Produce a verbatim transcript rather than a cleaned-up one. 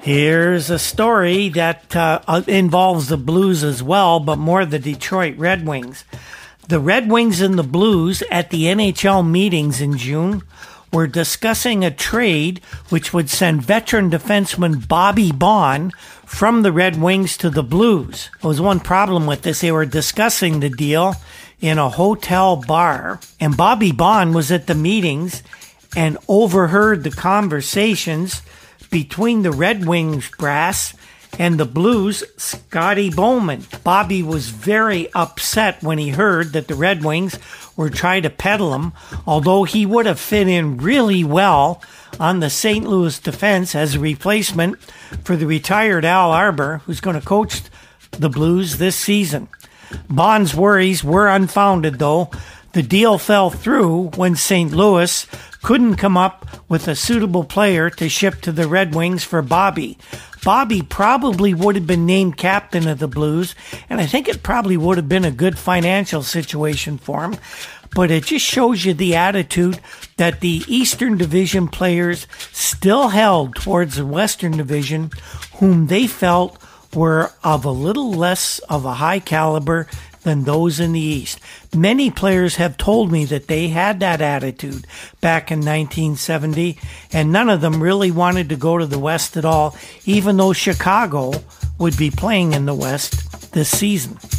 Here's a story that uh, involves the Blues as well, but more the Detroit Red Wings. The Red Wings and the Blues at the N H L meetings in June were discussing a trade which would send veteran defenseman Bobby Baun from the Red Wings to the Blues. There was one problem with this. They were discussing the deal in a hotel bar, and Bobby Baun was at the meetings and overheard the conversations between the Red Wings brass and the Blues' Scotty Bowman. Bobby was very upset when he heard that the Red Wings were trying to peddle him, although he would have fit in really well on the Saint Louis defense as a replacement for the retired Al Arbour, who's going to coach the Blues this season. Baun's worries were unfounded, though. The deal fell through when Saint Louis couldn't come up with a suitable player to ship to the Red Wings for Bobby. Bobby probably would have been named captain of the Blues, and I think it probably would have been a good financial situation for him. But it just shows you the attitude that the Eastern Division players still held towards the Western Division, whom they felt were of a little less of a high caliber than those in the East. Many players have told me that they had that attitude back in nineteen seventy, and none of them really wanted to go to the West at all, even though Chicago would be playing in the West this season.